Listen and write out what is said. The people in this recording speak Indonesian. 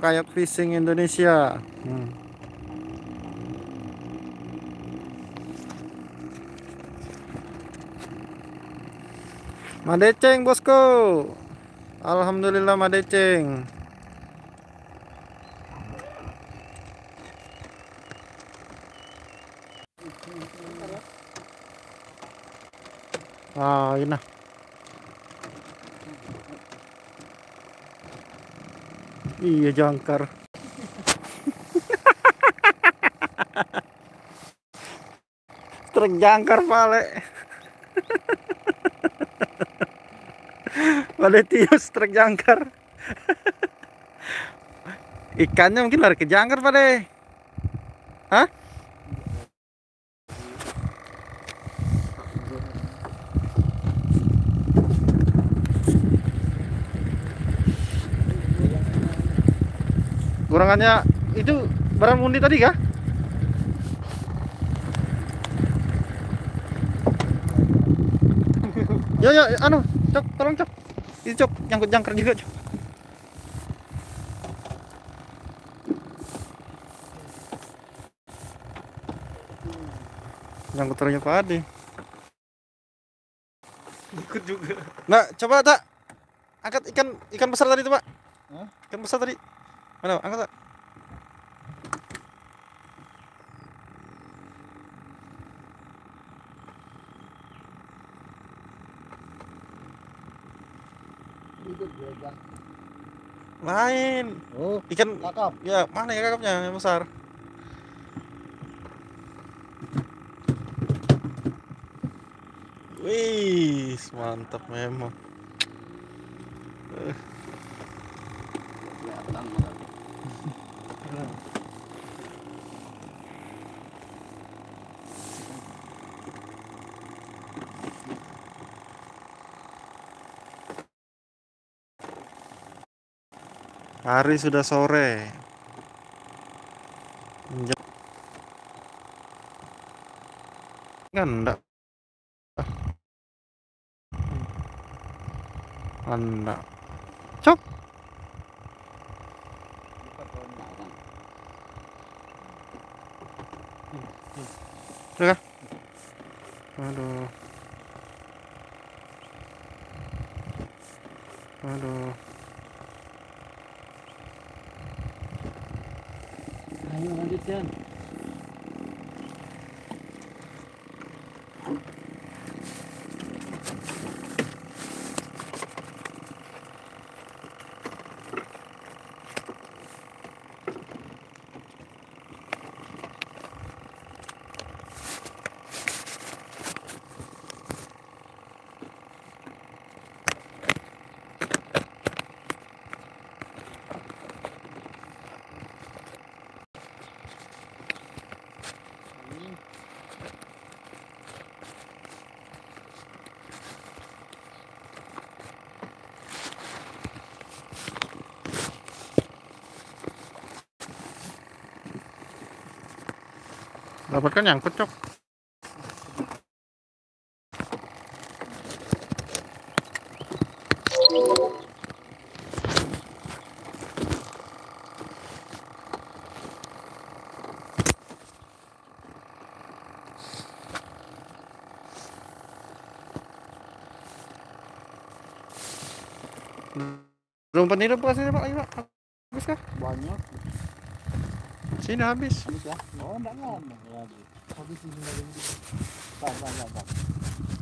kayak fishing Indonesia. Madeceng bosku. Alhamdulillah madeceng. Ah, ini. Iya jangkar. Truk jangkar pale. Pale tius truk jangkar. Ikannya mungkin lari ke jangkar pale. Hah? Kurangannya itu barang mundi tadi kah? Yo yo anu, Cok, tolong Cok. Itu Cok, nyangkut jangkar juga Cok. Nyangkut ternyata Pak Ade. Ikut juga. Nah, coba tak angkat ikan besar tadi tuh, Pak. Hah? Ikan besar tadi. Mana, angkat tak? Lain. Oh, ikan kakap. Ya, mana ya kakapnya yang besar? Wih, mantap memang. Hari sudah sore. Enggak. Enggak. Cok. Udah. Aduh. Aduh. Ayo lanjutkan. Dapatkan nyangkut Cok. Rumput hidup pas ini Pak, ayo Pak. Habis kah? Banyak. Sini habis. Habis ya? Oh, enggak ngomong lagi. Habis ini lagi. Pak.